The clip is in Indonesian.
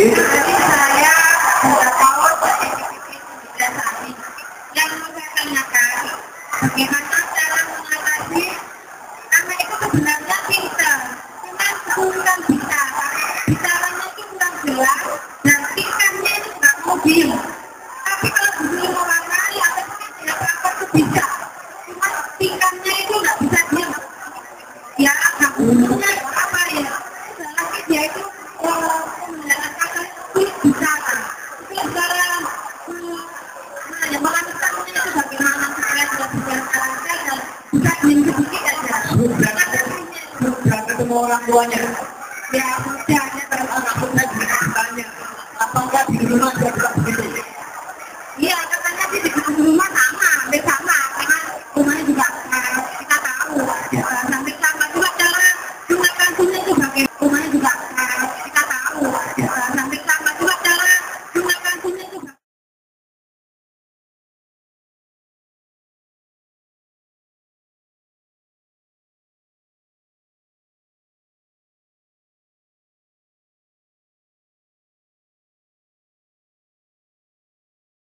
Jadi saya sudah tahu dari tidak tadi. Yang saya tanyakan, bagaimana cara mengatasi anak itu sebenarnya pintar, cuma kurang bicara. Bicaranya itu kurang jelas dan tingkahnya itu nggak mobil. Tapi kalau dulu orang lain atau tidak apa itu bisa, cuma tingkahnya itu nggak bisa diam. Ya agak umumnya apa ya? Lagi dia itu menjelaskan bicara. Itu cara yang mengajarkannya itu bagaimana supaya tidak bicara dan bisa diam sedikit aja. Sudah ketemu orang tuanya.